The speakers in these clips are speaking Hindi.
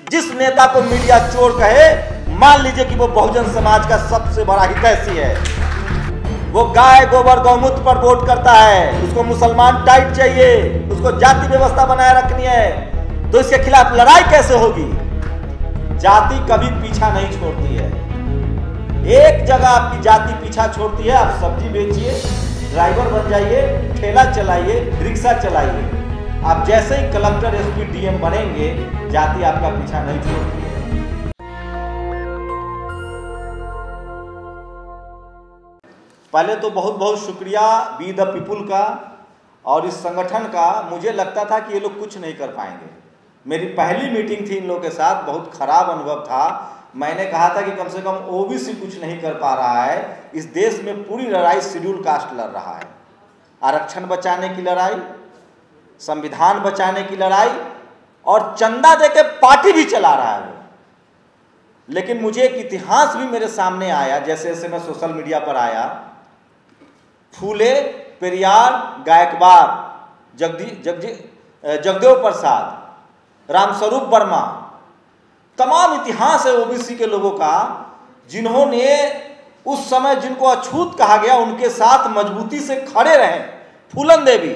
जिस नेता को मीडिया चोर कहे, मान लीजिए कि वो बहुजन समाज का सबसे बड़ा हितैषी है। वो गाय गोबर गौमूत्र पर वोट करता है, उसको मुसलमान टाइट चाहिए, उसको जाति व्यवस्था बनाए रखनी है, तो इसके खिलाफ लड़ाई कैसे होगी? जाति कभी पीछा नहीं छोड़ती है। एक जगह आपकी जाति पीछा छोड़ती है, आप सब्जी बेचिए, ड्राइवर बन जाइए, ठेला चलाइए, रिक्शा चलाइए, आप जैसे ही कलेक्टर एसपी डीएम बनेंगे, जाति आपका पीछा नहीं छोड़ती है। पहले तो बहुत बहुत शुक्रिया वी द पीपुल का और इस संगठन का। मुझे लगता था कि ये लोग कुछ नहीं कर पाएंगे। मेरी पहली मीटिंग थी इन लोगों के साथ, बहुत खराब अनुभव था। मैंने कहा था कि कम से कम ओबीसी कुछ नहीं कर पा रहा है। इस देश में पूरी लड़ाई शेड्यूल कास्ट लड़ रहा है, आरक्षण बचाने की लड़ाई, संविधान बचाने की लड़ाई, और चंदा देके पार्टी भी चला रहा है वो। लेकिन मुझे एक इतिहास भी मेरे सामने आया, जैसे जैसे मैं सोशल मीडिया पर आया। फूले, पेरियार, गायकवाड़, जगदेव प्रसाद, रामस्वरूप वर्मा, तमाम इतिहास है ओबीसी के लोगों का, जिन्होंने उस समय जिनको अछूत कहा गया उनके साथ मजबूती से खड़े रहे। फूलन देवी,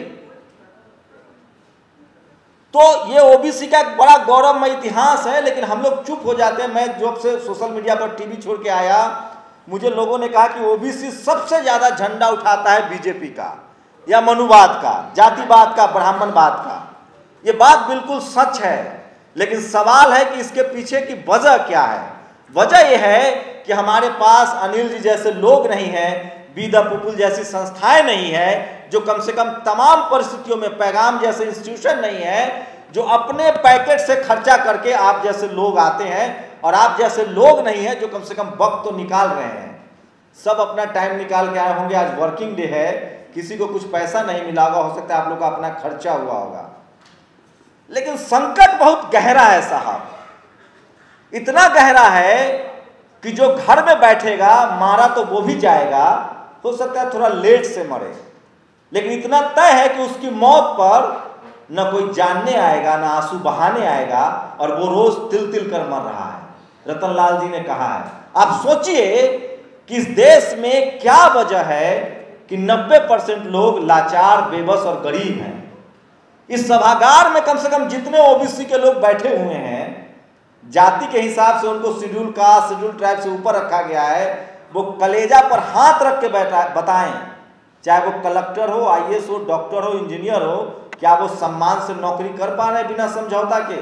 तो ये ओबीसी का एक बड़ा गौरवमय इतिहास है। लेकिन हम लोग चुप हो जाते हैं। मैं जब से सोशल मीडिया पर टीवी छोड़ के आया, मुझे लोगों ने कहा कि ओबीसी सबसे ज्यादा झंडा उठाता है बीजेपी का या मनुवाद का, जातिवाद का, ब्राह्मणवाद का। ये बात बिल्कुल सच है, लेकिन सवाल है कि इसके पीछे की वजह क्या है। वजह यह है कि हमारे पास अनिल जी जैसे लोग नहीं हैं, वी द पीपुल जैसी संस्थाएं नहीं है, जो कम से कम तमाम परिस्थितियों में, पैगाम जैसे इंस्टीट्यूशन नहीं है, जो अपने पैकेट से खर्चा करके आप जैसे लोग आते हैं, और आप जैसे लोग नहीं हैं जो कम से कम वक्त तो निकाल रहे हैं। सब अपना टाइम निकाल के आए होंगे। आज वर्किंग डे है, किसी को कुछ पैसा नहीं मिला होगा, हो सकता है आप लोग का अपना खर्चा हुआ होगा। लेकिन संकट बहुत गहरा है साहब, इतना गहरा है कि जो घर में बैठेगा, मारा तो वो भी जाएगा, हो सकता है थोड़ा लेट से मरे, लेकिन इतना तय है कि उसकी मौत पर न कोई जानने आएगा, न आंसू बहाने आएगा, और वो रोज तिल तिल कर मर रहा है। रतनलाल जी ने कहा है। आप सोचिए कि इस देश में क्या वजह है कि 90% लोग लाचार, बेबस और गरीब हैं। इस सभागार में कम से कम जितने ओबीसी के लोग बैठे हुए हैं, जाति के हिसाब से उनको शेड्यूल कास्ट, शेड्यूल ट्राइब से ऊपर रखा गया है। वो कलेजा पर हाथ रख के बताएं, चाहे वो कलेक्टर हो, आईएएस हो, डॉक्टर हो, इंजीनियर हो, क्या वो सम्मान से नौकरी कर पा रहे हैं बिना समझौता के?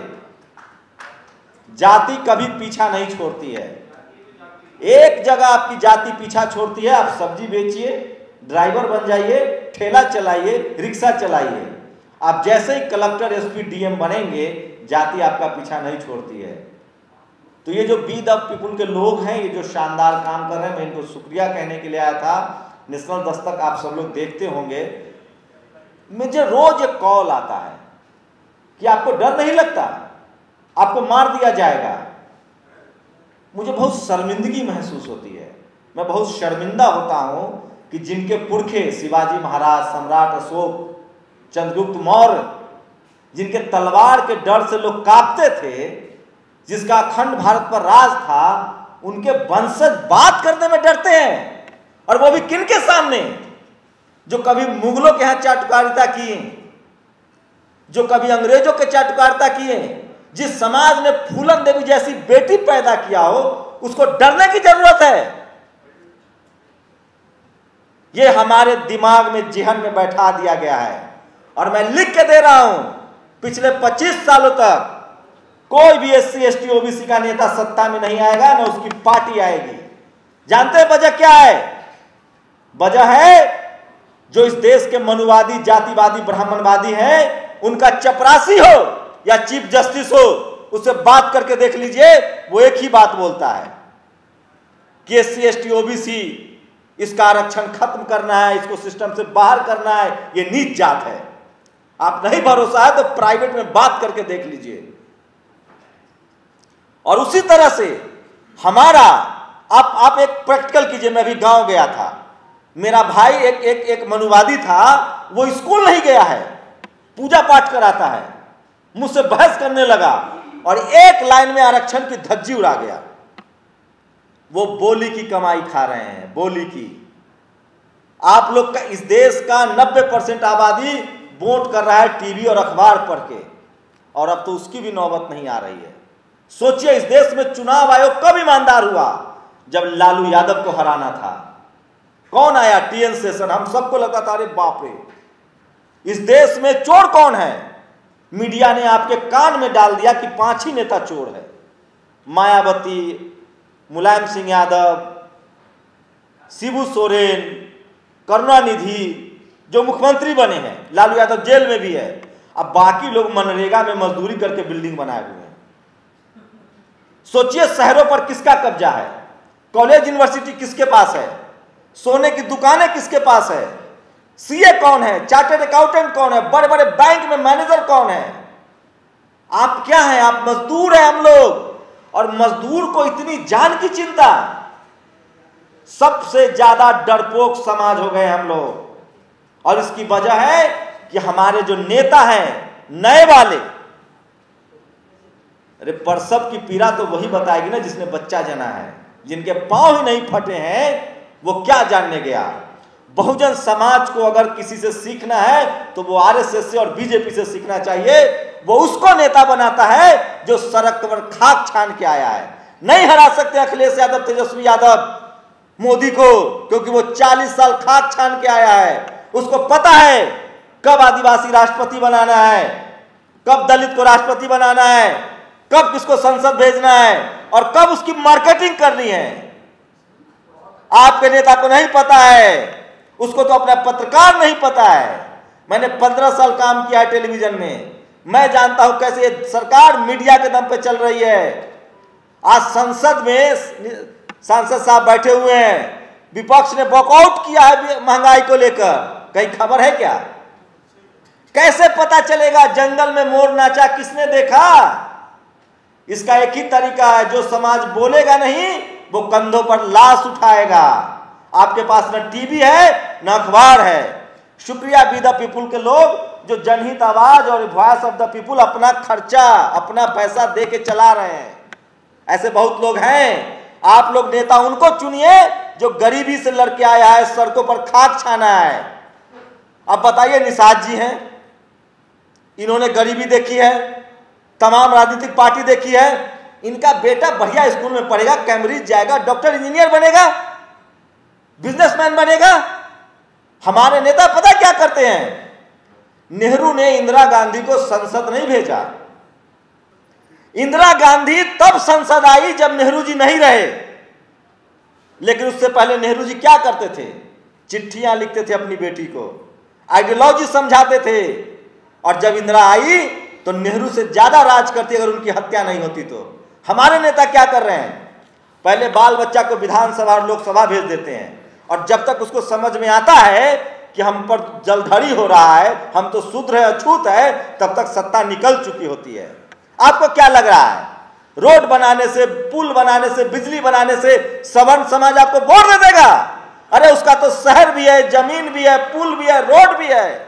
जाति कभी पीछा नहीं छोड़ती है। एक जगह आपकी जाति पीछा छोड़ती है, आप सब्जी बेचिए, ड्राइवर बन जाइए, ठेला चलाइए, रिक्शा चलाइए, आप जैसे ही कलेक्टर एसपी डीएम बनेंगे, जाति आपका पीछा नहीं छोड़ती है। तो ये जो वी द पीपुल के लोग हैं, ये जो शानदार काम कर रहे हैं, मैं इनको शुक्रिया कहने के लिए आया था। नेशनल दस्तक आप सब लोग देखते होंगे। मुझे रोज एक कॉल आता है कि आपको डर नहीं लगता, आपको मार दिया जाएगा। मुझे बहुत शर्मिंदगी महसूस होती है। मैं बहुत शर्मिंदा होता हूं कि जिनके पुरखे शिवाजी महाराज, सम्राट अशोक, चंद्रगुप्त मौर्य, जिनके तलवार के डर से लोग कांपते थे, जिसका अखंड भारत पर राज था, उनके वंशज बात करने में डरते हैं। और वो भी किनके सामने? जो कभी मुगलों के यहां चाटुकारिता किए, जो कभी अंग्रेजों के चाटुकारिता किए। जिस समाज ने फूलन देवी जैसी बेटी पैदा किया हो, उसको डरने की जरूरत है। ये हमारे दिमाग में, जेहन में बैठा दिया गया है। और मैं लिख के दे रहा हूं, पिछले 25 सालों तक कोई भी एससी एसटी ओबीसी का नेता सत्ता में नहीं आएगा, न उसकी पार्टी आएगी। जानते हैं वजह क्या है? वजह है जो इस देश के मनुवादी, जातिवादी, ब्राह्मणवादी हैं, उनका चपरासी हो या चीफ जस्टिस हो, उससे बात करके देख लीजिए, वो एक ही बात बोलता है कि एससी एसटी ओबीसी, इसका आरक्षण खत्म करना है, इसको सिस्टम से बाहर करना है, ये नीच जात है। आप नहीं भरोसा है तो प्राइवेट में बात करके देख लीजिए। और उसी तरह से हमारा, आप एक प्रैक्टिकल कीजिए। मैं भी गांव गया था, मेरा भाई एक मनुवादी था, वो स्कूल नहीं गया है, पूजा पाठ कराता है, मुझसे बहस करने लगा और एक लाइन में आरक्षण की धज्जी उड़ा गया। वो बोली की कमाई खा रहे हैं, बोली की। आप लोग का इस देश का 90% आबादी वोट कर रहा है टीवी और अखबार पढ़ के, और अब तो उसकी भी नौबत नहीं आ रही है। सोचिए, इस देश में चुनाव आयोग कब ईमानदार हुआ? जब लालू यादव को हराना था। कौन आया? टीएन शेषन। हम सबको लगता था अरे बाप रे, इस देश में चोर कौन है? मीडिया ने आपके कान में डाल दिया कि 5 ही नेता चोर है। मायावती, मुलायम सिंह यादव, शिबू सोरेन, करुणानिधि जो मुख्यमंत्री बने हैं, लालू यादव जेल में भी है। अब बाकी लोग मनरेगा में मजदूरी करके बिल्डिंग बनाए हुए हैं। सोचिए, शहरों पर किसका कब्जा है? कॉलेज यूनिवर्सिटी किसके पास है? सोने की दुकानें किसके पास है? सीए कौन है? चार्टर्ड अकाउंटेंट कौन है? बड़े बड़े बैंक में मैनेजर कौन है? आप क्या हैं? आप मजदूर हैं हम लोग। और मजदूर को इतनी जान की चिंता। सबसे ज्यादा डरपोक समाज हो गए हम लोग, और इसकी वजह है कि हमारे जो नेता हैं नए वाले, अरे प्रसव की पीड़ा तो वही बताएगी ना जिसने बच्चा जना है। जिनके पांव ही नहीं फटे हैं वो क्या जानने गया। बहुजन समाज को अगर किसी से सीखना है तो वो आरएसएस से और बीजेपी से सीखना चाहिए। वो उसको नेता बनाता है जो सड़क पर खाक छान के आया है। नहीं हरा सकते अखिलेश यादव, तेजस्वी यादव मोदी को, क्योंकि वो 40 साल खाक छान के आया है। उसको पता है कब आदिवासी राष्ट्रपति बनाना है, कब दलित को राष्ट्रपति बनाना है, कब किसको संसद भेजना है, और कब उसकी मार्केटिंग करनी है। आपके नेता को नहीं पता है, उसको तो अपना पत्रकार नहीं पता है। मैंने 15 साल काम किया है टेलीविजन में, मैं जानता हूं कैसे ये सरकार मीडिया के दम पे चल रही है। आज संसद में सांसद साहब बैठे हुए हैं, विपक्ष ने वॉकआउट किया है महंगाई को लेकर। कहीं खबर है क्या? कैसे पता चलेगा जंगल में मोर नाचा किसने देखा? इसका एक ही तरीका है, जो समाज बोलेगा नहीं वो कंधों पर लाश उठाएगा। आपके पास न टीवी है न अखबार है। शुक्रिया बी द पीपुल के लोग जो जनहित आवाज और वॉइस ऑफ द पीपुल अपना खर्चा, अपना पैसा दे के चला रहे हैं। ऐसे बहुत लोग हैं। आप लोग नेता उनको चुनिए जो गरीबी से लड़के आया है, सड़कों पर खाक छाना है। अब बताइए, निषाद जी हैं, इन्होंने गरीबी देखी है, तमाम राजनीतिक पार्टी देखी है। इनका बेटा बढ़िया स्कूल में पढ़ेगा, कैम्ब्रिज जाएगा, डॉक्टर इंजीनियर बनेगा, बिजनेसमैन बनेगा। हमारे नेता पता क्या करते हैं? नेहरू ने इंदिरा गांधी को संसद नहीं भेजा। इंदिरा गांधी तब संसद आई जब नेहरू जी नहीं रहे। लेकिन उससे पहले नेहरू जी क्या करते थे? चिट्ठियां लिखते थे अपनी बेटी को, आइडियोलॉजी समझाते थे। और जब इंदिरा आई तो नेहरू से ज्यादा राज करती अगर उनकी हत्या नहीं होती तो। हमारे नेता क्या कर रहे हैं? पहले बाल बच्चा को विधानसभा और लोकसभा भेज देते हैं, और जब तक उसको समझ में आता है कि हम पर जलधरी हो रहा है, हम तो शुद्र है, अछूत है, तब तक सत्ता निकल चुकी होती है। आपको क्या लग रहा है? रोड बनाने से, पुल बनाने से, बिजली बनाने से सवर्ण समाज आपको वोट दे देगा? अरे उसका तो शहर भी है, जमीन भी है, पुल भी है, रोड भी है।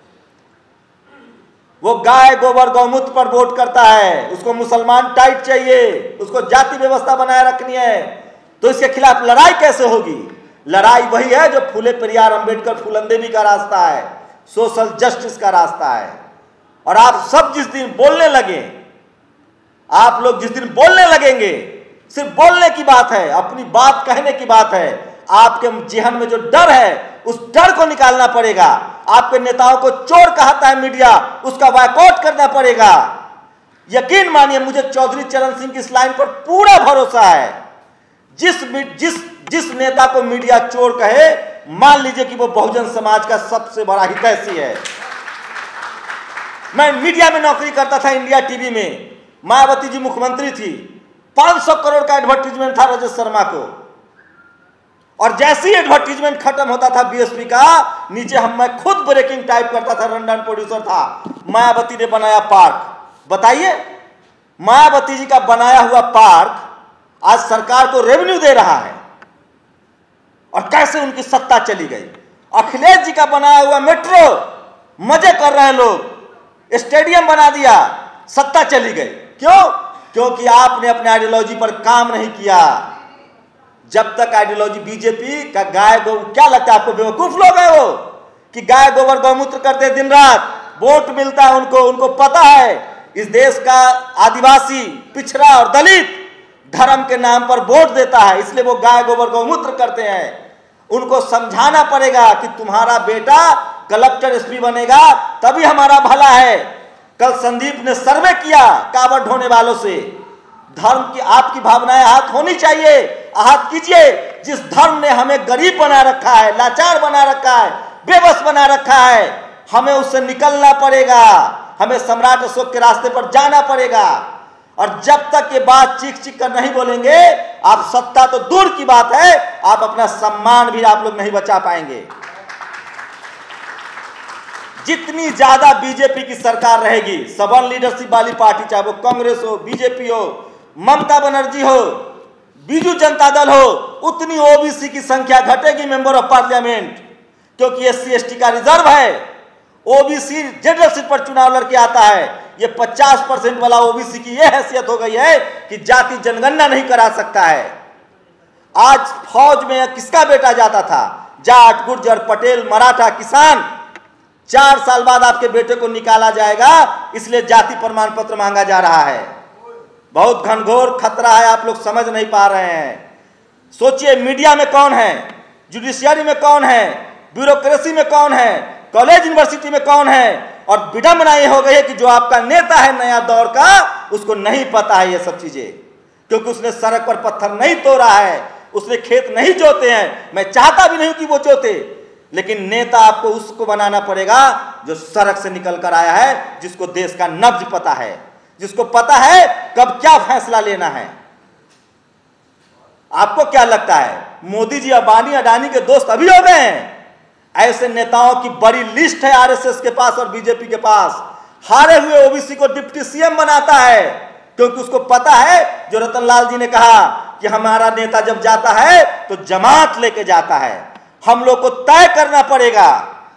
वो गाय गोबर गौमूत्र पर वोट करता है। उसको मुसलमान टाइट चाहिए, उसको जाति व्यवस्था बनाए रखनी है। तो इसके खिलाफ लड़ाई कैसे होगी? लड़ाई वही है जो फूले पेरियार, अंबेडकर, फूलनदेवी का रास्ता है, सोशल जस्टिस का रास्ता है। और आप सब जिस दिन बोलने लगे, आप लोग जिस दिन बोलने लगेंगे, सिर्फ बोलने की बात है, अपनी बात कहने की बात है। आपके जेहन में जो डर है उस डर को निकालना पड़ेगा। आपके नेताओं को चोर कहता है मीडिया, उसका बायकॉट करना पड़ेगा। यकीन मानिए, मुझे चौधरी चरण सिंह की इस लाइन पर पूरा भरोसा है। जिस नेता को मीडिया चोर कहे, मान लीजिए कि वो बहुजन समाज का सबसे बड़ा हितैषी है। मैं मीडिया में नौकरी करता था, इंडिया टीवी में। मायावती जी मुख्यमंत्री थी, 500 करोड़ का एडवर्टीजमेंट था रजत शर्मा को, और जैसे ही एडवर्टीजमेंट खत्म होता था बीएसपी का, नीचे मैं खुद ब्रेकिंग टाइप करता था, रनडाउन प्रोड्यूसर था। मायावती ने बनाया पार्क। बताइए, मायावती जी का बनाया हुआ पार्क आज सरकार को रेवेन्यू दे रहा है, और कैसे उनकी सत्ता चली गई। अखिलेश जी का बनाया हुआ मेट्रो, मजे कर रहे हैं लोग, स्टेडियम बना दिया, सत्ता चली गई। क्यों? क्योंकि आपने अपने आइडियोलॉजी पर काम नहीं किया। जब तक आइडियोलॉजी बीजेपी का गाय गौ, क्या लगता है आपको बेवकूफ लोग हैं वो कि गाय गोबर गौमूत्र करते दिन रात, वोट मिलता है उनको पता है इस देश का आदिवासी, पिछड़ा और दलित धर्म के नाम पर वोट देता है, इसलिए वो गाय गोबर गौमूत्र करते हैं। उनको समझाना पड़ेगा कि तुम्हारा बेटा कलेक्टर एसपी बनेगा तभी हमारा भला है। कल संदीप ने सर्वे किया कांवड़ ढोने वालों से, धर्म की आपकी भावनाएं आहत होनी चाहिए, आहत कीजिए। जिस धर्म ने हमें गरीब बना रखा है, लाचार बना रखा है, बेबस बना रखा है, हमें उससे निकलना पड़ेगा, हमें सम्राट अशोक के रास्ते पर जाना पड़ेगा। और जब तक ये बात चीख चीख कर नहीं बोलेंगे, आप सत्ता तो दूर की बात है, आप अपना सम्मान भी आप लोग नहीं बचा पाएंगे। जितनी ज्यादा बीजेपी की सरकार रहेगी, सवर्ण लीडरशिप वाली पार्टी, चाहे वो कांग्रेस हो, बीजेपी हो, ममता बनर्जी हो, बीजू जनता दल हो, उतनी ओबीसी की संख्या घटेगी मेंबर ऑफ पार्लियामेंट, क्योंकि SC/ST का रिजर्व है। ओबीसी जनरल सीट पर चुनाव लड़के आता है। ये 50% वाला ओबीसी की यह हैसियत हो गई है कि जाति जनगणना नहीं करा सकता है। आज फौज में किसका बेटा जाता था? जाट, गुर्जर, पटेल, मराठा, किसान। 4 साल बाद आपके बेटे को निकाला जाएगा, इसलिए जाति प्रमाण पत्र मांगा जा रहा है। बहुत घनघोर खतरा है, आप लोग समझ नहीं पा रहे हैं। सोचिए, मीडिया में कौन है, जुडिशियरी में कौन है, ब्यूरोक्रेसी में कौन है, कॉलेज यूनिवर्सिटी में कौन है, और विडंबना ये हो गई है कि जो आपका नेता है नया दौर का, उसको नहीं पता है ये सब चीजें, क्योंकि उसने सड़क पर पत्थर नहीं तोड़ा है, उसने खेत नहीं जोते हैं। मैं चाहता भी नहीं कि वो जोते, लेकिन नेता आपको उसको बनाना पड़ेगा जो सड़क से निकल कर आया है, जिसको देश का नब्ज पता है, जिसको पता है कब क्या फैसला लेना है। आपको क्या लगता है मोदी जी अंबानी अडानी के दोस्त अभी हो गए हैं? ऐसे नेताओं की बड़ी लिस्ट है आरएसएस के पास और बीजेपी के पास। हारे हुए ओबीसी को डिप्टी सीएम बनाता है, क्योंकि उसको पता है, जो रतनलाल जी ने कहा कि हमारा नेता जब जाता है तो जमात लेके जाता है, हम लोग को तय करना पड़ेगा।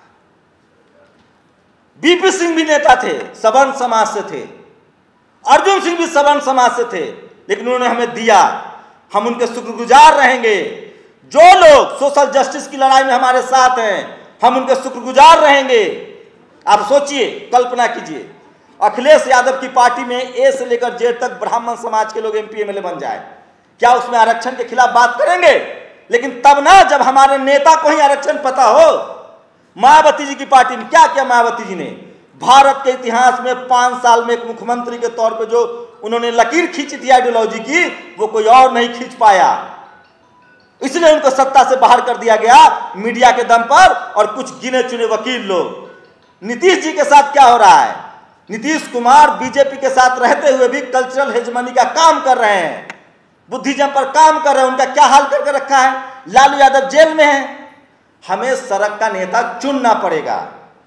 बीपी सिंह भी नेता थे, सवर्ण समाज से थे, अर्जुन सिंह भी सवर्ण समाज से थे, लेकिन उन्होंने हमें दिया, हम उनके शुक्रगुजार रहेंगे। जो लोग सोशल जस्टिस की लड़ाई में हमारे साथ हैं, हम उनके शुक्रगुजार रहेंगे। आप सोचिए, कल्पना कीजिए, अखिलेश यादव की पार्टी में ए से लेकर जेड तक ब्राह्मण समाज के लोग MP MLA बन जाए, क्या उसमें आरक्षण के खिलाफ बात करेंगे? लेकिन तब ना जब हमारे नेता को ही आरक्षण पता हो। मायावती जी की पार्टी में क्या किया मायावती जी ने? भारत के इतिहास में 5 साल में एक मुख्यमंत्री के तौर पे जो उन्होंने लकीर खींची थी आइडियोलॉजी की, वो कोई और नहीं खींच पाया, इसलिए उनको सत्ता से बाहर कर दिया गया मीडिया के दम पर और कुछ गिने चुने वकील लोग। नीतीश जी के साथ क्या हो रहा है? नीतीश कुमार बीजेपी के साथ रहते हुए भी कल्चरल हेजमनी का काम कर रहे हैं, बुद्धिज्म पर काम कर रहे हैं। उनका क्या हाल करके रखा है? लालू यादव जेल में है। हमें सड़क का नेता चुनना पड़ेगा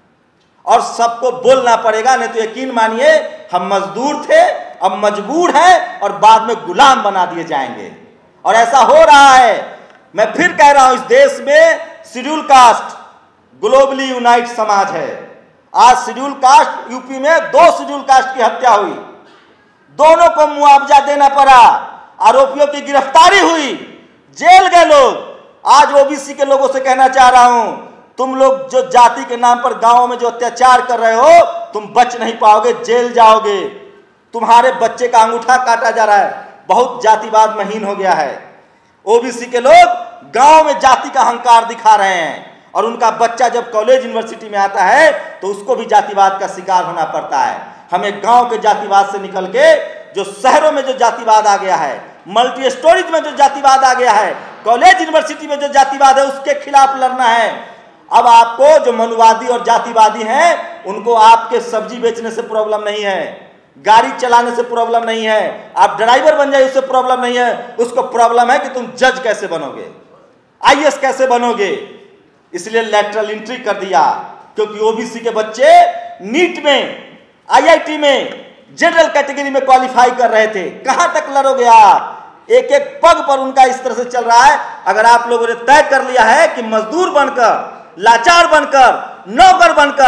और सबको बोलना पड़ेगा, नहीं तो यकीन मानिए हम मजदूर थे, अब मजबूर हैं और बाद में गुलाम बना दिए जाएंगे। और ऐसा हो रहा है। मैं फिर कह रहा हूं, इस देश में शेड्यूल कास्ट ग्लोबली यूनाइट समाज है। आज शेड्यूल कास्ट यूपी में 2 शेड्यूल कास्ट की हत्या हुई, दोनों को मुआवजा देना पड़ा, आरोपियों की गिरफ्तारी हुई, जेल गए लोग। आज ओबीसी के लोगों से कहना चाह रहा हूं, तुम लोग जो जाति के नाम पर गांवों में जो अत्याचार कर रहे हो, तुम बच नहीं पाओगे, जेल जाओगे। तुम्हारे बच्चे का अंगूठा काटा जा रहा है, बहुत जातिवाद महीन हो गया है। ओबीसी के लोग गांव में जाति का अहंकार दिखा रहे हैं, और उनका बच्चा जब कॉलेज यूनिवर्सिटी में आता है तो उसको भी जातिवाद का शिकार होना पड़ता है। हमें गांव के जातिवाद से निकल के जो शहरों में जो जातिवाद आ गया है, मल्टी स्टोरीज में जो जातिवाद आ गया है, कॉलेज यूनिवर्सिटी में जो जातिवाद है, उसके खिलाफ लड़ना है। अब आपको जो मनुवादी और जातिवादी हैं, उनको आपके सब्जी बेचने से प्रॉब्लम नहीं है, गाड़ी चलाने से प्रॉब्लम नहीं है, आप ड्राइवर बन जाए उससे प्रॉब्लम नहीं है। उसको प्रॉब्लम है कि तुम जज कैसे बनोगे, IAS कैसे बनोगे। इसलिए लैटरल एंट्री कर दिया, क्योंकि ओबीसी के बच्चे नीट में, IIT में जनरल कैटेगरी में क्वालिफाई कर रहे थे। कहां तक लड़ोगे आप? एक एक पग पर उनका इस तरह से चल रहा है। अगर आप लोगों ने तय कर लिया है कि मजदूर बनकर, लाचार बनकर, नौकर बनकर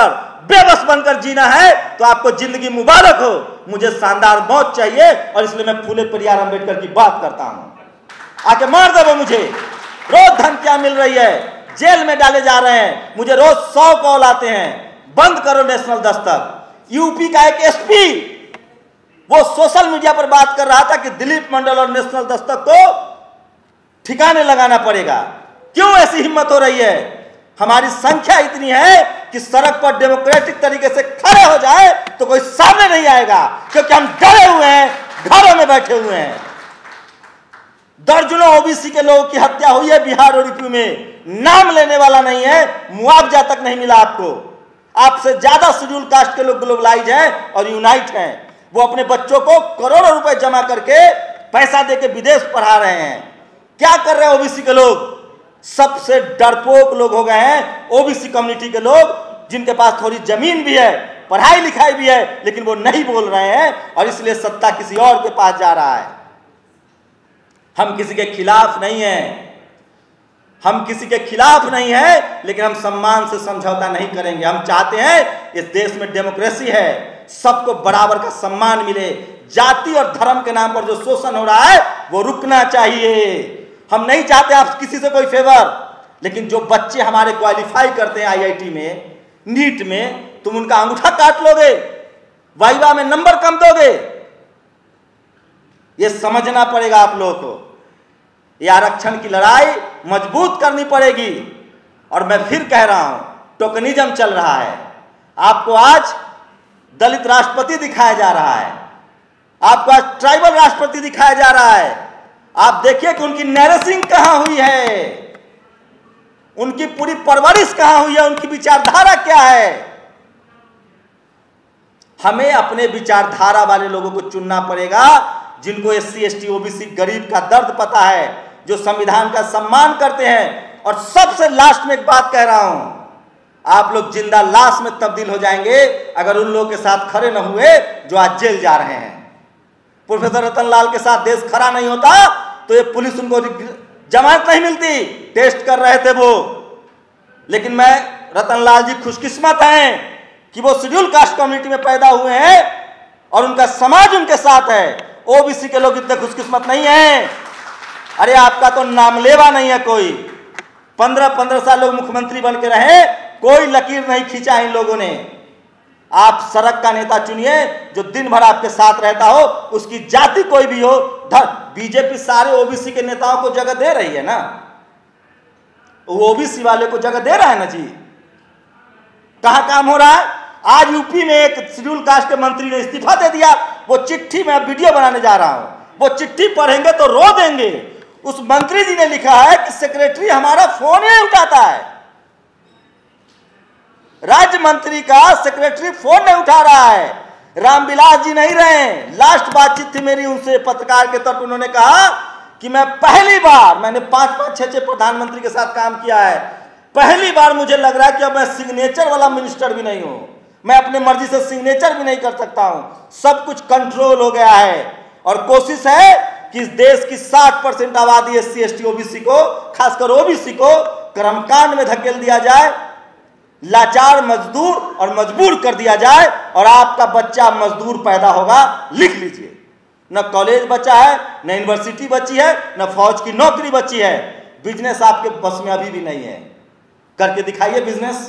बेबस बनकर जीना है तो आपको जिंदगी मुबारक हो। मुझे शानदार मौत चाहिए और इसलिए मैं फूले परियार अंबेडकर की बात करता हूं। आके मार दो वो मुझे। रोज धमकियां मिल रही है, जेल में डाले जा रहे हैं, मुझे रोज 100 कॉल आते हैं। बंद करो नेशनल दस्तक। यूपी का एक एसपी वो सोशल मीडिया पर बात कर रहा था कि दिलीप मंडल और नेशनल दस्तक को ठिकाने लगाना पड़ेगा। क्यों ऐसी हिम्मत हो रही है? हमारी संख्या इतनी है कि सड़क पर डेमोक्रेटिक तरीके से खड़े हो जाए तो कोई सामने नहीं आएगा, क्योंकि हम डरे हुए हैं, घरों में बैठे हुए हैं। दर्जनों ओबीसी के लोगों की हत्या हुई है बिहार और यूपी में, नाम लेने वाला नहीं है, मुआवजा तक नहीं मिला आपको। आपसे ज्यादा शेड्यूल कास्ट के लोग ग्लोबलाइज हैं और यूनाइट हैं। वो अपने बच्चों को करोड़ों रुपए जमा करके पैसा देके विदेश पढ़ा रहे हैं। क्या कर रहे हैं ओबीसी के लोग? सबसे डरपोक लोग हो गए हैं ओबीसी कम्युनिटी के लोग, जिनके पास थोड़ी जमीन भी है, पढ़ाई लिखाई भी है, लेकिन वो नहीं बोल रहे हैं और इसलिए सत्ता किसी और के पास जा रहा है। हम किसी के खिलाफ नहीं हैं, हम किसी के खिलाफ नहीं है, लेकिन हम सम्मान से समझौता नहीं करेंगे। हम चाहते हैं इस देश में डेमोक्रेसी है, सबको बराबर का सम्मान मिले। जाति और धर्म के नाम पर जो शोषण हो रहा है वो रुकना चाहिए। हम नहीं चाहते आप किसी से कोई फेवर, लेकिन जो बच्चे हमारे क्वालिफाई करते हैं आईआईटी में, नीट में, तुम उनका अंगूठा काट लोगे, वाइवा में नंबर कम दोगे। ये समझना पड़ेगा आप लोगों को। ये आरक्षण की लड़ाई मजबूत करनी पड़ेगी। और मैं फिर कह रहा हूं, टोकनिज्म चल रहा है। आपको आज दलित राष्ट्रपति दिखाया जा रहा है, आपको आज ट्राइबल राष्ट्रपति दिखाया जा रहा है। आप देखिए कि उनकी नैरेसिंग कहां हुई है, उनकी पूरी परवरिश कहां हुई है, उनकी विचारधारा क्या है। हमें अपने विचारधारा वाले लोगों को चुनना पड़ेगा, जिनको एससी एसटी ओबीसी गरीब का दर्द पता है, जो संविधान का सम्मान करते हैं। और सबसे लास्ट में एक बात कह रहा हूं, आप लोग जिंदा लाश में तब्दील हो जाएंगे अगर उन लोगों के साथ खड़े न हुए जो आज जेल जा रहे हैं। प्रोफेसर रतन लाल के साथ देश खड़ा नहीं होता तो ये पुलिस उनको जमानत नहीं मिलती। टेस्ट कर रहे थे वो, लेकिन मैं रतन लाल जी खुशकिस्मत हैं कि वो शेड्यूल कास्ट कम्युनिटी में पैदा हुए हैं और उनका समाज उनके साथ है। ओबीसी के लोग इतने खुशकिस्मत नहीं हैं। अरे आपका तो नामलेवा नहीं है कोई। 15-15 साल लोग मुख्यमंत्री बन के रहे, कोई लकीर नहीं खींचा इन लोगों ने। आप सड़क का नेता चुनिए जो दिन भर आपके साथ रहता हो, उसकी जाति कोई भी हो। बीजेपी सारे ओबीसी के नेताओं को जगह दे रही है ना, वो ओबीसी वाले को जगह दे रहा है ना जी। कहां काम हो रहा है? आज यूपी में एक शेड्यूल कास्ट के मंत्री ने इस्तीफा दे दिया। वो चिट्ठी मैं वीडियो बनाने जा रहा हूं, वो चिट्ठी पढ़ेंगे तो रो देंगे। उस मंत्री जी ने लिखा है कि सेक्रेटरी हमारा फोन ही नहीं उठाता है। राज्य मंत्री का सेक्रेटरी फोन नहीं उठा रहा है। रामविलास जी नहीं रहे। लास्ट बातचीत थी मेरी उनसे पत्रकार के तौर पर, उन्होंने कहा कि मैं पहली बार, मैंने 5-5, 6-6 प्रधानमंत्री के साथ काम किया है, पहली बार मुझे लग रहा है कि अब मैं सिग्नेचर वाला मिनिस्टर भी नहीं हूं। मैं अपने मर्जी से सिग्नेचर भी नहीं कर सकता हूं। सब कुछ कंट्रोल हो गया है और कोशिश है कि इस देश की 60% आबादी एससी एसटी ओबीसी को, खासकर ओबीसी को कर्मकांड में धकेल दिया जाए, लाचार मजदूर और मजबूर कर दिया जाए और आपका बच्चा मजदूर पैदा होगा। लिख लीजिए, न कॉलेज बचा है, न यूनिवर्सिटी बची है, न फौज की नौकरी बची है। बिजनेस आपके बस में अभी भी नहीं है। करके दिखाइए बिजनेस।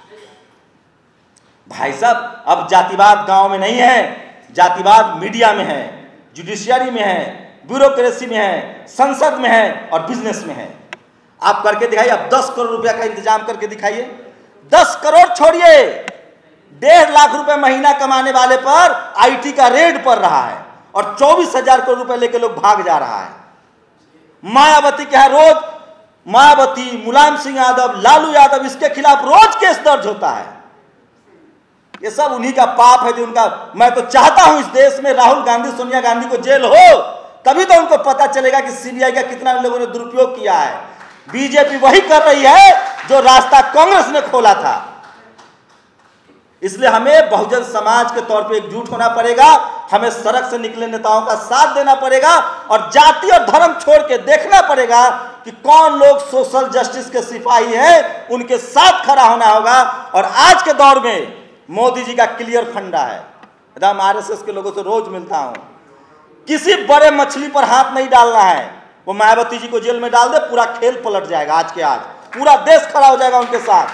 भाई साहब, अब जातिवाद गांव में नहीं है, जातिवाद मीडिया में है, जुडिशियरी में है, ब्यूरोक्रेसी में है, संसद में है और बिजनेस में है। आप करके दिखाइए। अब 10 करोड़ रुपया का इंतजाम करके दिखाइए। 10 करोड़ छोड़िए, 1.5 लाख रुपए महीना कमाने वाले पर आईटी का रेड पड़ रहा है और 24,000 करोड़ रुपए लेके लोग भाग जा रहा है। मायावती के यहां रोज, मायावती, मुलायम सिंह यादव, लालू यादव, इसके खिलाफ रोज केस दर्ज होता है। ये सब उन्हीं का पाप है जो उनका। मैं तो चाहता हूं इस देश में राहुल गांधी, सोनिया गांधी को जेल हो, तभी तो उनको पता चलेगा कि सीबीआई का कितना लोगों ने दुरुपयोग किया है। बीजेपी वही कर रही है जो रास्ता कांग्रेस ने खोला था। इसलिए हमें बहुजन समाज के तौर पे एकजुट होना पड़ेगा। हमें सड़क से निकले नेताओं का साथ देना पड़ेगा और जाति और धर्म छोड़ के देखना पड़ेगा कि कौन लोग सोशल जस्टिस के सिपाही हैं, उनके साथ खड़ा होना होगा। और आज के दौर में मोदी जी का क्लियर फंडा है, एकदम आरएसएस के लोगों से रोज मिलता हूं। किसी बड़े मछली पर हाथ नहीं डालना है। वो मायावती जी को जेल में डाल दे, पूरा खेल पलट जाएगा। आज के आज पूरा देश खड़ा हो जाएगा उनके साथ।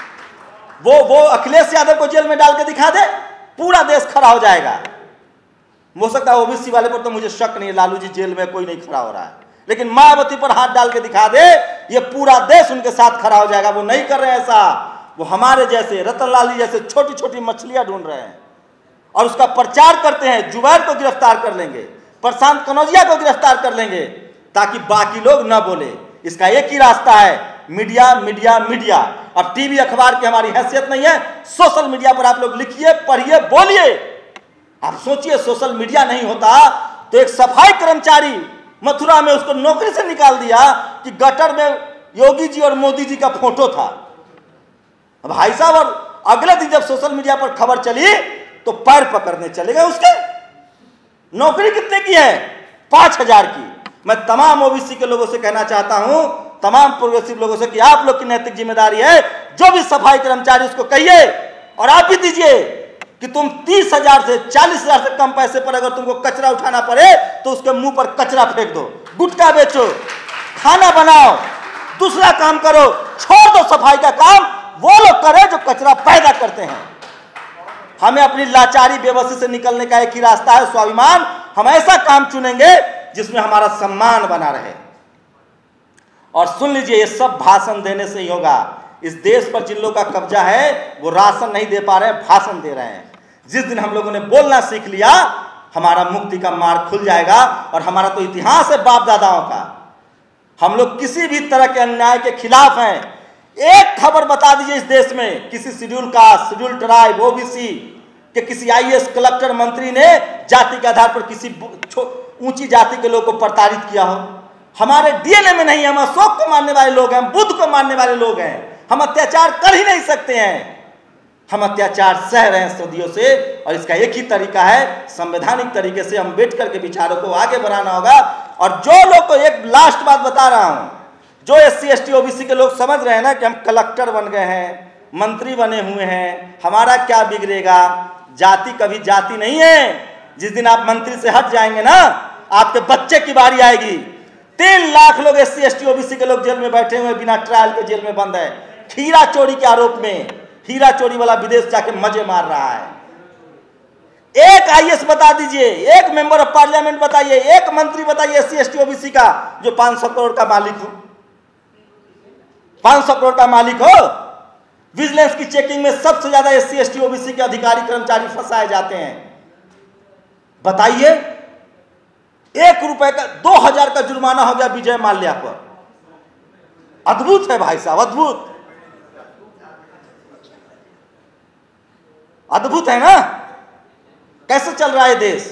वो अखिलेश यादव को जेल में डाल के दिखा दे, पूरा देश खड़ा हो जाएगा। हो सकता है ओबीसी वाले पर तो मुझे शक नहीं है, लालू जी जेल में कोई नहीं खड़ा हो रहा है, लेकिन मायावती पर हाथ डाल के दिखा दे, ये पूरा देश उनके साथ खड़ा हो जाएगा। वो नहीं कर रहे हैं ऐसा, वो हमारे जैसे रतनलाल जी जैसे छोटी छोटी मछलियां ढूंढ रहे हैं और उसका प्रचार करते हैं। जुबैर को गिरफ्तार कर लेंगे, प्रशांत कनौजिया को गिरफ्तार कर लेंगे, ताकि बाकी लोग न बोले। इसका एक ही रास्ता है, मीडिया मीडिया मीडिया। अब टीवी अखबार की हमारी हैसियत नहीं है, सोशल मीडिया पर आप लोग लिखिए, पढ़िए, बोलिए। आप सोचिए, सोशल मीडिया नहीं होता तो एक सफाई कर्मचारी मथुरा में उसको नौकरी से निकाल दिया कि गटर में योगी जी और मोदी जी का फोटो था। अब भाई साहब, और अगले दिन जब सोशल मीडिया पर खबर चली तो पैर पकड़ने चले गए उसके। नौकरी कितने की है? 5,000 की। मैं तमाम ओबीसी के लोगों से कहना चाहता हूं, तमाम प्रोग्रेसिव लोगों से, कि आप लोग की नैतिक जिम्मेदारी है, जो भी सफाई कर्मचारी उसको कहिए और आप भी दीजिए कि तुम 30,000 से 40,000 से कम पैसे पर अगर तुमको कचरा उठाना पड़े तो उसके मुंह पर कचरा फेंक दो, गुटखा बेचो, खाना बनाओ, दूसरा काम करो, छोड़ दो सफाई का काम। वो लोग करें जो कचरा पैदा करते हैं। हमें अपनी लाचारी बेबसी से निकलने का एक ही रास्ता है, स्वाभिमान। हम ऐसा काम चुनेंगे जिसमें हमारा सम्मान बना रहे। और सुन लीजिए, ये सब भाषण देने से ही होगा। इस देश पर जिन लोगों का कब्जा है वो राशन नहीं दे पा रहे हैं, भाषण दे रहे हैं। जिस दिन हम लोगों ने बोलना सीख लिया, हमारा मुक्ति का मार्ग खुल जाएगा। और हमारा तो इतिहास है बाप दादाओं का, हम लोग किसी भी तरह के अन्याय के खिलाफ हैं। एक खबर बता दीजिए इस देश में किसी schedule caste, schedule tribe, OBC के किसी आईएएस, कलेक्टर, मंत्री ने जाति के आधार पर किसी ऊंची जाति के लोग को प्रताड़ित किया हो? हमारे डीएनए में नहीं है। हम अशोक को मानने वाले लोग हैं, बुद्ध को मानने वाले लोग हैं। हम अत्याचार कर ही नहीं सकते हैं। हम अत्याचार सह रहे हैं सदियों से, और इसका एक ही तरीका है, संवैधानिक तरीके से अम्बेडकर के विचारों को आगे बढ़ाना होगा। और जो लोग को एक लास्ट बात बता रहा हूं, जो एससी एसटी ओबीसी के लोग समझ रहे हैं ना कि हम कलेक्टर बन गए हैं, मंत्री बने हुए हैं, हमारा क्या बिगड़ेगा। जाति कभी जाति नहीं है। जिस दिन आप मंत्री से हट जाएंगे ना, आपके बच्चे की बारी आएगी। 3 लाख लोग एससी एसटी ओबीसी के लोग जेल में बैठे हुए, बिना ट्रायल के जेल में बंद है, हीरा चोरी के आरोप में। हीरा चोरी वाला विदेश जाके मजे मार रहा है। एक आईएएस बता दीजिए, एक मेंबर ऑफ पार्लियामेंट बताइए, एक मंत्री बताइए एससी एसटी ओबीसी का जो 500 करोड़ का मालिक हो। 500 करोड़ का मालिक हो। विजिलेंस की चेकिंग में सबसे ज्यादा एससी एसटी ओबीसी के अधिकारी कर्मचारी फंसाए जाते हैं। बताइए, 1 रुपए का 2,000 का जुर्माना हो गया विजय माल्या पर। अद्भुत है भाई साहब, अद्भुत, अद्भुत है ना। कैसे चल रहा है देश?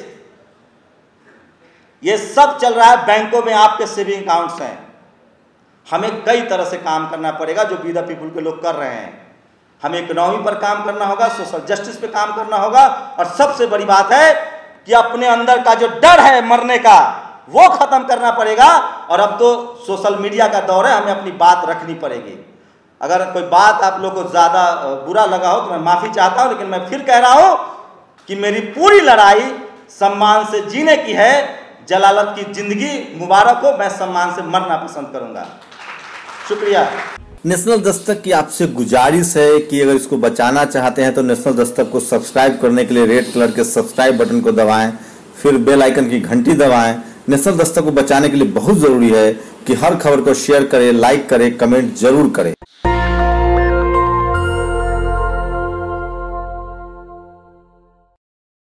ये सब चल रहा है बैंकों में आपके सेविंग अकाउंट्स हैं। हमें कई तरह से काम करना पड़ेगा जो बी द पीपुल के लोग कर रहे हैं। हमें इकोनॉमी पर काम करना होगा, सोशल जस्टिस पे काम करना होगा, और सबसे बड़ी बात है कि अपने अंदर का जो डर है मरने का, वो खत्म करना पड़ेगा। और अब तो सोशल मीडिया का दौर है, हमें अपनी बात रखनी पड़ेगी। अगर कोई बात आप लोगों को ज़्यादा बुरा लगा हो तो मैं माफ़ी चाहता हूं, लेकिन मैं फिर कह रहा हूं कि मेरी पूरी लड़ाई सम्मान से जीने की है। जलालत की जिंदगी मुबारक हो, मैं सम्मान से मरना पसंद करूंगा। शुक्रिया। नेशनल दस्तक की आपसे गुजारिश है कि अगर इसको बचाना चाहते हैं तो नेशनल दस्तक को सब्सक्राइब करने के लिए रेड कलर के सब्सक्राइब बटन को दबाएं, फिर बेल आइकन की घंटी दबाएं। नेशनल दस्तक को बचाने के लिए बहुत ज़रूरी है कि हर खबर को शेयर करें, लाइक करें, कमेंट जरूर करें।